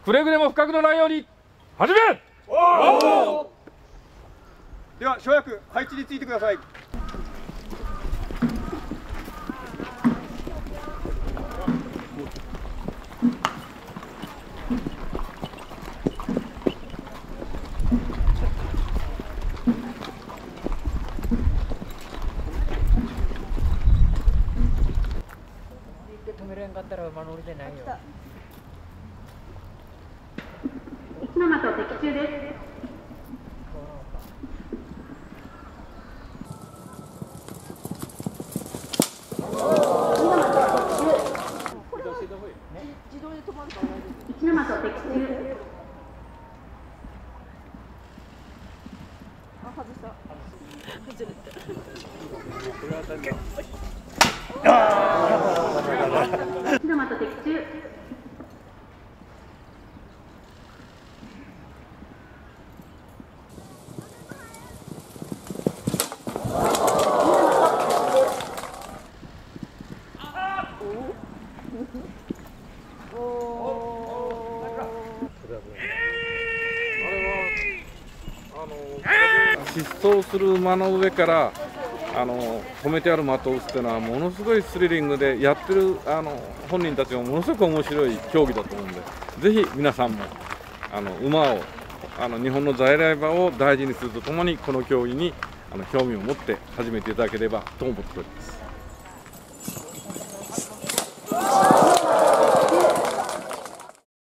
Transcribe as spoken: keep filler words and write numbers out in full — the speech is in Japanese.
くれぐれも不覚のないように始め。 では、小役配置についてください。 止めれんかったら守りでないよ。 火の的的中です。火の的的中。あ、外した。外れた。火の的的中。 疾走する馬の上からあの止めてある的を打つっていうのはものすごいスリリングで、やってるあの本人たちもものすごく面白い競技だと思うんで、ぜひ皆さんもあの馬をあの日本の在来馬を大事にするとともに、この競技にあの興味を持って始めていただければと思っております。